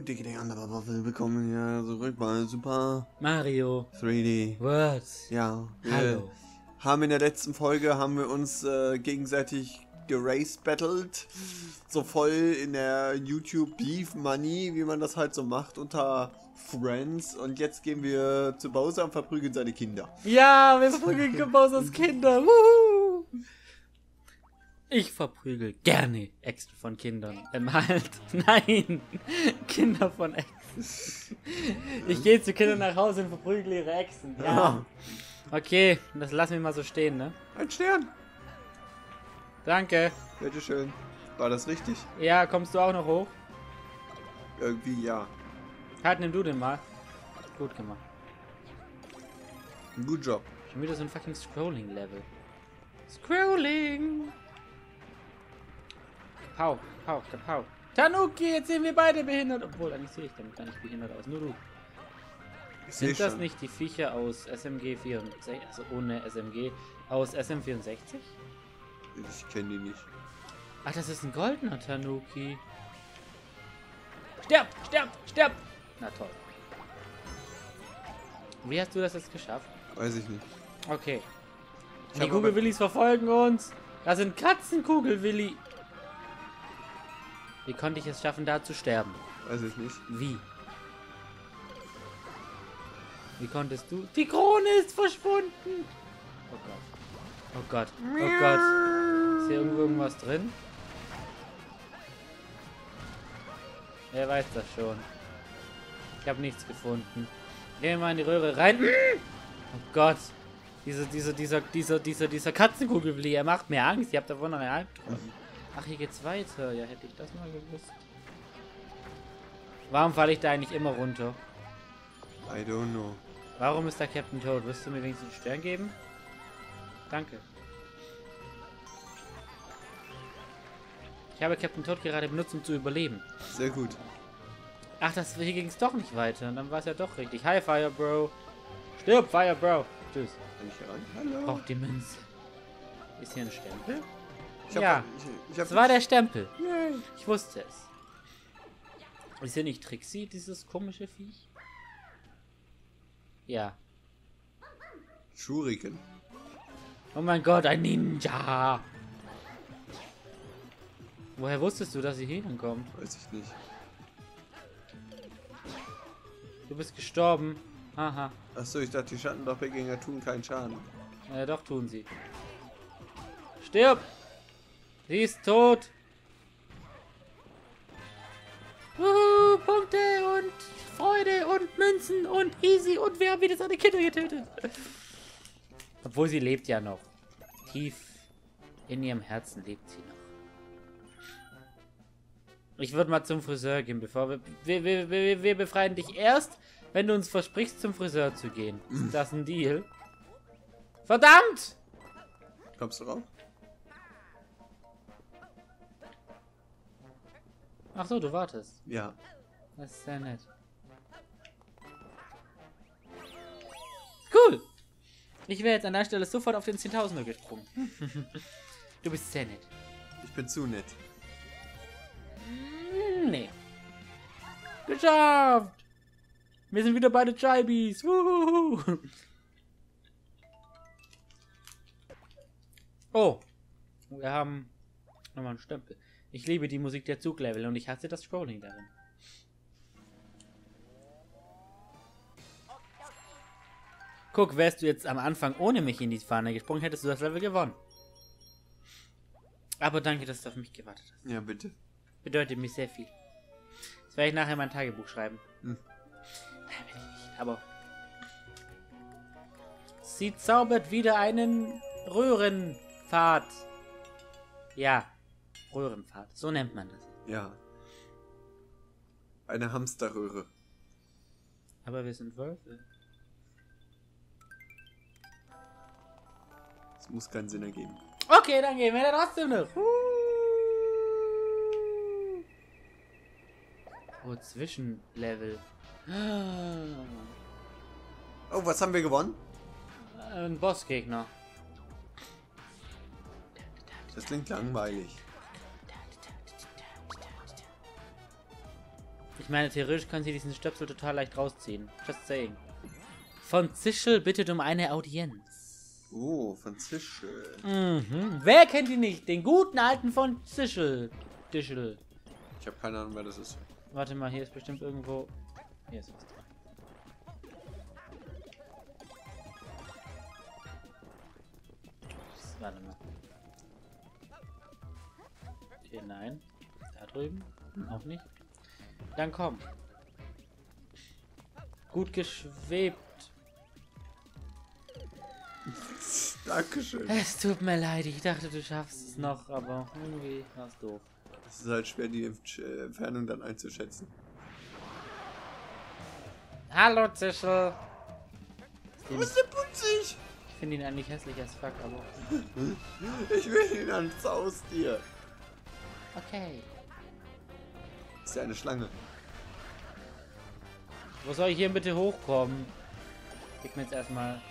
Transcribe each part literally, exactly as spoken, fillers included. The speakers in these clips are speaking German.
dicke andere Waffel bekommen hier zurück bei Super Mario drei D. World. Ja, wir Hallo. haben in der letzten Folge haben wir uns äh, gegenseitig gerace battelt, so voll in der YouTube Beef Money, wie man das halt so macht unter Friends, und jetzt gehen wir zu Bowser und verprügeln seine Kinder. Ja, wir verprügeln Bowsers Kinder. Wuhu. Ich verprügel gerne Exen von Kindern. Ähm, halt. Nein. Kinder von Exen. Ich gehe zu Kindern nach Hause und verprügel ihre Exen. Ja. Okay, das lassen wir mal so stehen, ne? Ein Stern. Danke. Bitteschön. War das richtig? Ja, kommst du auch noch hoch? Irgendwie ja. Halt, nimm du den mal. Gut gemacht. Good job. Schon wieder so ein fucking Scrolling-Level. Scrolling! Pau, pau, pau. Tanuki, jetzt sehen wir beide behindert. Obwohl, eigentlich sehe ich damit gar nicht behindert aus. Nur du. Ich seh Sind das schon. nicht die Viecher aus S M G vierundsechzig, also ohne S M G, aus S M vierundsechzig? Ich kenne die nicht. Ach, das ist ein goldener Tanuki. Sterb, sterb, sterb! Na toll. Wie hast du das jetzt geschafft? Weiß ich nicht. Okay. Ich Die hab Kugelwillis verfolgen uns. Da sind Katzenkugelwilli. Wie konnte ich es schaffen, da zu sterben? Weiß ich nicht. Wie? Wie konntest du? Die Krone ist verschwunden. Oh Gott. Oh Gott. Oh Gott. Ist hier irgendwo irgendwas drin? Wer weiß das schon. Ich habe nichts gefunden. Gehen wir mal in die Röhre rein. Oh Gott. Diese, diese, dieser, dieser, dieser, dieser Katzenkugelwilli, er macht mir Angst. Ich habe davon noch eine Albträume. Ach, hier geht's weiter. Ja, hätte ich das mal gewusst. Warum falle ich da eigentlich immer runter? I don't know. Warum ist da Captain Toad? Wirst du mir wenigstens einen Stern geben? Danke. Ich habe Captain Toad gerade benutzt, um zu überleben. Sehr gut. Ach, das, hier ging es doch nicht weiter. Und dann war es ja doch richtig. Hi, Fire Bro. Stirb, Fire Bro. Tschüss. Kann ich hier rein? Hallo. Braucht die Münze. Ist hier ein Stempel? Ich hab, Ja. Ich, ich hab Das war der Stempel. Yay. Ich wusste es. Ist hier nicht Trixie, dieses komische Viech? Ja. Shuriken. Oh mein Gott, ein Ninja! Woher wusstest du, dass sie hier hinkommt? Weiß ich nicht. Du bist gestorben. Aha. Achso, ich dachte, die Schattendoppelgänger tun keinen Schaden. Ja, doch tun sie. Stirb! Sie ist tot! Wuhu, Punkte und Freude und Münzen und easy und wir haben wieder seine Kinder getötet. Obwohl sie lebt ja noch. Tief in ihrem Herzen lebt sie noch. Ich würde mal zum Friseur gehen, bevor wir... Wir, wir, wir, wir befreien dich erst, wenn du uns versprichst, zum Friseur zu gehen. Ist das ein Deal? Verdammt! Kommst du rauf? Ach so, du wartest. Ja. Das ist sehr nett. Cool! Ich wäre jetzt an der Stelle sofort auf den Zehntausender gesprungen. Du bist sehr nett. Ich bin zu nett. Nee. Geschafft! Wir sind wieder beide Chibis. Wuhu. Oh. Wir haben nochmal einen Stempel. Ich liebe die Musik der Zuglevel und ich hasse das Scrolling darin. Guck, wärst du jetzt am Anfang ohne mich in die Fahne gesprungen, hättest du das Level gewonnen. Aber danke, dass du auf mich gewartet hast. Ja, bitte. Bedeutet mir sehr viel. Das werde ich nachher in mein Tagebuch schreiben. Hm. Nein, will ich nicht, aber... Sie zaubert wieder einen Röhrenpfad. Ja, Röhrenpfad. So nennt man das. Ja. Eine Hamsterröhre. Aber wir sind Wölfe. Das muss keinen Sinn ergeben. Okay, dann gehen wir da trotzdem noch. Oh, Zwischenlevel. Oh, was haben wir gewonnen? Ein Bossgegner. Das klingt langweilig. Ich meine, theoretisch können sie diesen Stöpsel total leicht rausziehen. Just saying. Von Zischel bittet um eine Audienz. Oh, von Zischel. Mhm. Wer kennt ihn nicht? Den guten alten von Zischel. Zischel. Ich habe keine Ahnung, wer das ist. Warte mal, hier ist bestimmt irgendwo... Hier ist was dran. Warte mal. Hier, nein. Da drüben. Auch nicht. Dann komm. Gut geschwebt. Dankeschön. Es tut mir leid, ich dachte, du schaffst es noch, aber irgendwie war es doof. Es ist halt schwer, die Entfernung dann einzuschätzen. Hallo, Zischel. Was ist denn putzig? Ich finde ihn eigentlich hässlich als fuck, aber... Ich will ihn ans Haustier. Okay. Ist ja eine Schlange. Wo soll ich hier bitte hochkommen? Gib mir jetzt erstmal...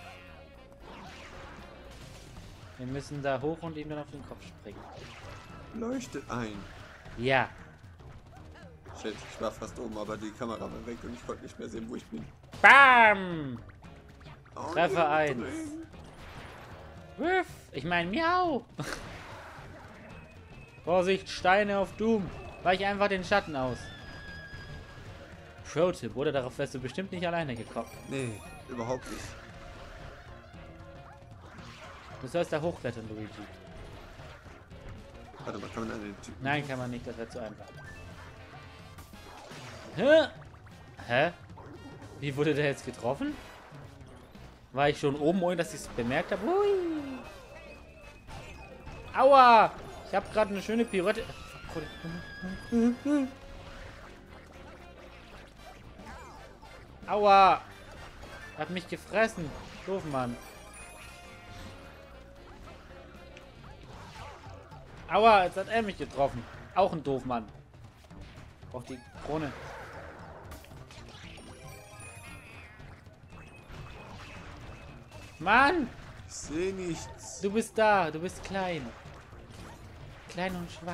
Wir müssen da hoch und ihm dann auf den Kopf springen. Leuchtet ein. Ja. Shit, ich war fast oben, aber die Kamera war weg und ich konnte nicht mehr sehen, wo ich bin. Bam! Oh, Treffer eins. Wiff! Ich meine, miau! Vorsicht, Steine auf Doom! Weich einfach den Schatten aus. Pro-Tipp, oder? Darauf wärst du bestimmt nicht alleine gekommen. Nee, überhaupt nicht. Du sollst da hochklettern, Luigi. Warte mal, kann man an den Typen... Nein, kann man nicht, das wäre zu einfach. Hä? Hä? Wie wurde der jetzt getroffen? War ich schon oben, ohne dass ich es bemerkt habe? Hui. Aua! Ich habe gerade eine schöne Pirouette. Aua! Hat mich gefressen. Doof, Mann. Aua, jetzt hat er mich getroffen. Auch ein Doofmann. Braucht die Krone. Mann! Ich sehe nichts. Du bist da, du bist klein. Klein und schwach.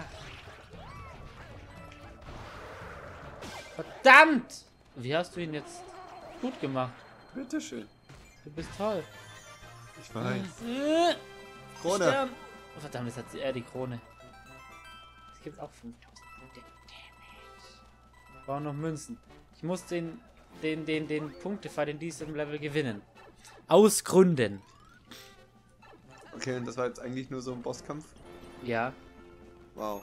Verdammt! Wie hast du ihn jetzt gut gemacht? Bitteschön. Du bist toll. Ich weiß. Äh, Krone. Stern. Oh, verdammt, jetzt hat sie er die Krone. Es gibt auch fünftausend Punkte. Ich brauche noch Münzen. Ich muss den, den, den, den Punktefall in diesem Level gewinnen. Aus Gründen. Okay, und das war jetzt eigentlich nur so ein Bosskampf? Ja. Wow.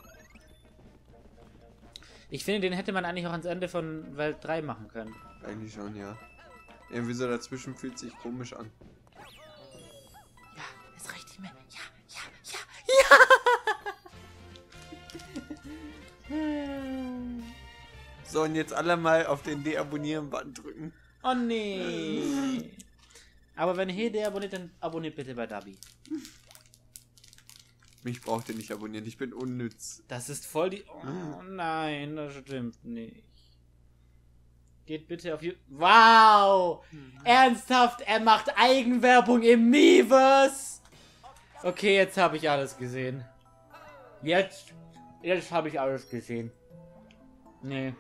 Ich finde, den hätte man eigentlich auch ans Ende von Welt drei machen können. Eigentlich schon, ja. Irgendwie so dazwischen fühlt sich komisch an. Ja, es reicht nicht mehr. Ja, ja, ja, ja! So, und jetzt alle mal auf den Deabonnieren-Button drücken. Oh nee. Aber wenn ihr deabonniert, dann abonniert bitte bei Dabi. Mich braucht ihr nicht abonnieren, ich bin unnütz. Das ist voll die... Oh nein, das stimmt nicht. Geht bitte auf YouTube... Wow! Mhm. Ernsthaft, er macht Eigenwerbung im Miiverse! Okay, jetzt habe ich alles gesehen. Jetzt... Jetzt habe ich alles gesehen. Nee.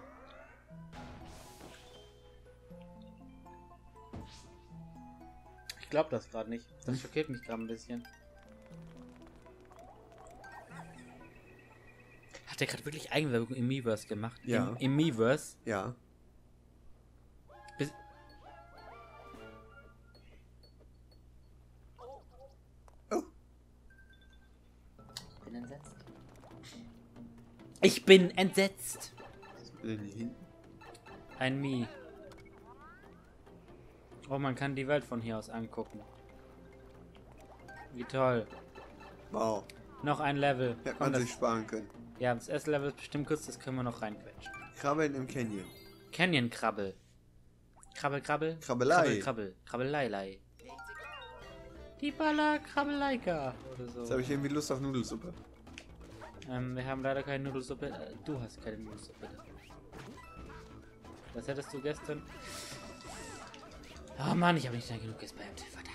Ich glaube das gerade nicht. Das schockiert mich gerade ein bisschen. Hat der gerade wirklich Eigenwerbung im Miiverse gemacht? Ja. Im, im Miiverse? Ja. Bis Oh. Ich bin entsetzt. Ich bin entsetzt. Was ist denn hier hinten? Ein Mii. Oh, man kann die Welt von hier aus angucken. Wie toll. Wow. Noch ein Level. Hätte Komm, man das, sich sparen können. ja, das erste Level ist bestimmt kurz, das können wir noch reinquetschen. Krabbeln im Canyon. Canyon-Krabbel. Krabbel, krabbel. Krabbelei. Krabbel, krabbel. Krabbeleilei. Die Baller Krabbeleika. Oder so. Jetzt habe ich irgendwie Lust auf Nudelsuppe. Ähm, wir haben leider keine Nudelsuppe. Äh, du hast keine Nudelsuppe. Das hättest du gestern... Oh Mann, ich habe nicht schnell genug gespammt. Verdammt.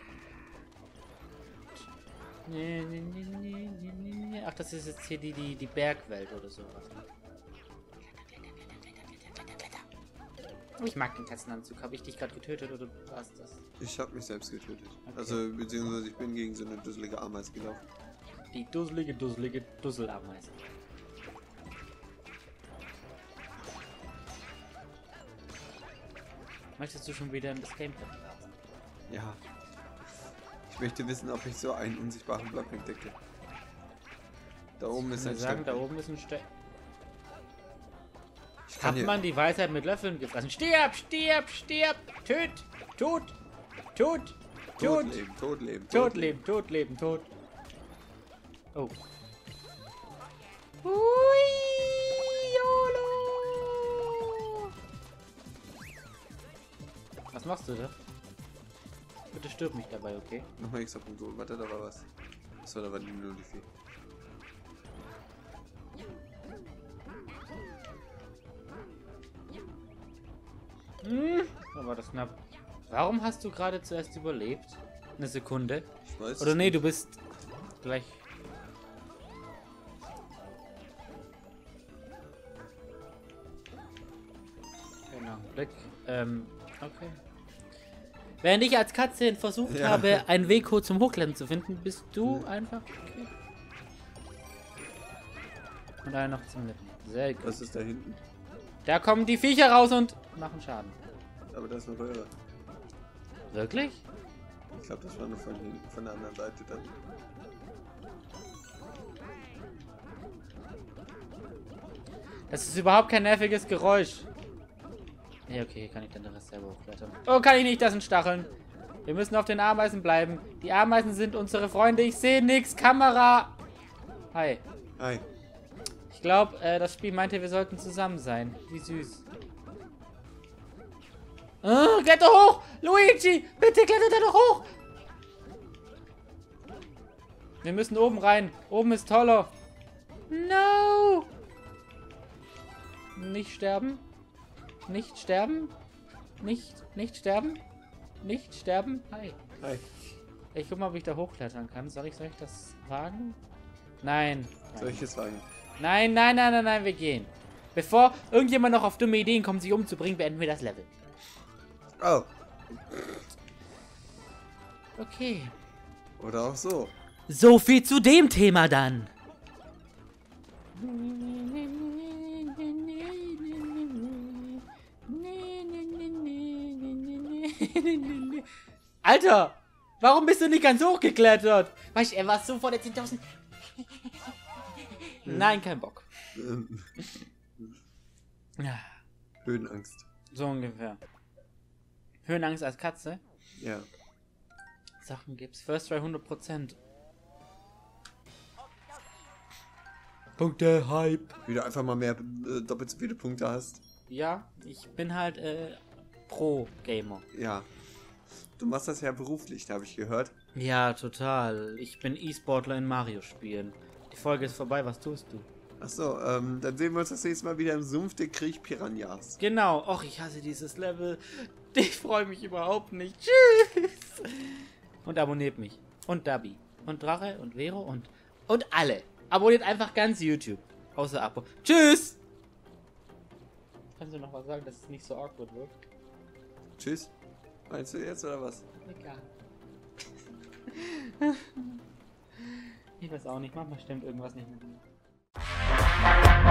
Nee, nee, nee, nee, nee, nee. Ach, das ist jetzt hier die, die, die Bergwelt oder sowas. Ich mag den Katzenanzug. Habe ich dich gerade getötet oder war's das? Ich habe mich selbst getötet. Okay. Also, beziehungsweise ich bin gegen so eine dusselige Ameise gelaufen. Die dusselige, dusselige Dusselameise. Möchtest du schon wieder in das Gameplay starten? Ja. Ich möchte wissen, ob ich so einen unsichtbaren Block entdecke. Da oben ist Ich ein würde sagen, da Stein. oben ist ein Stein. Ich kann Hat hier- man die Weisheit mit Löffeln gefressen? Stirb, stirb, stirb! Töt! Tot! Tot! Tot! Tot leben, tot leben. Tot leben, tot leben, tot! Oh. Hui, YOLO! Was machst du da? Bitte stirb mich dabei, okay? Nochmal extra Punkt. Oh, warte, da war was. Achso, da war die nur die Fee. Hm, da war das knapp. Warum hast du gerade zuerst überlebt? Eine Sekunde. Ich weiß Oder es nee, nicht. du bist gleich. Genau, Blick. Ähm, okay. Während ich als Katze versucht Ja. habe, einen Weg hoch zum Hochklettern zu finden, bist du einfach. Okay. Und einer noch zum Lippen. Sehr gut. Was ist da hinten? Da kommen die Viecher raus und machen Schaden. Aber da ist eine Röhre. Wirklich? Ich glaube, das war nur von, hinten, von der anderen Seite dann. Das ist überhaupt kein nerviges Geräusch. Ja, okay, hier kann ich dann den Rest selber hochklettern. Oh, kann ich nicht, das sind Stacheln. Wir müssen auf den Ameisen bleiben. Die Ameisen sind unsere Freunde. Ich sehe nichts. Kamera. Hi. Hi. Ich glaube, äh, das Spiel meinte, wir sollten zusammen sein. Wie süß. Oh, kletter hoch! Luigi! Bitte kletter da doch hoch! Wir müssen oben rein. Oben ist toller. No! Nicht sterben. Nicht sterben. Nicht, nicht sterben. Nicht sterben. Hi. Hi. Ich guck mal, ob ich da hochklettern kann. Soll ich, soll ich das wagen? Nein. Soll ich es sagen? Nein, nein, nein, nein, nein, wir gehen. Bevor irgendjemand noch auf dumme Ideen kommt, sich umzubringen, beenden wir das Level. Oh. Okay. Oder auch so. So viel zu dem Thema dann. Alter! Warum bist du nicht ganz hochgeklettert? Weißt du, er war so vor der zehntausend. Nein, kein Bock. Ähm, Ja, Höhenangst. so ungefähr. Höhenangst als Katze. Ja. Sachen gibt's. First Try hundert Prozent. Punkte, Hype. Wie du einfach mal mehr äh, doppelt so viele Punkte hast. Ja, ich bin halt äh, Pro-Gamer. Ja. Du machst das ja beruflich, habe ich gehört. Ja, total. Ich bin E-Sportler in Mario-Spielen. Die Folge ist vorbei, was tust du? Achso, ähm, dann sehen wir uns das nächste Mal wieder im Sumpf der Krieg Piranhas. Genau. Och, ich hasse dieses Level. Ich freue mich überhaupt nicht. Tschüss. Und abonniert mich. Und Dabi. Und Drache und Vero und... Und alle. Abonniert einfach ganz YouTube. Außer Abo. Tschüss. Kannst du noch was sagen, dass es nicht so awkward wird? Tschüss. Meinst du jetzt oder was? Egal. Ich weiß auch nicht. Manchmal stimmt irgendwas nicht mit mir.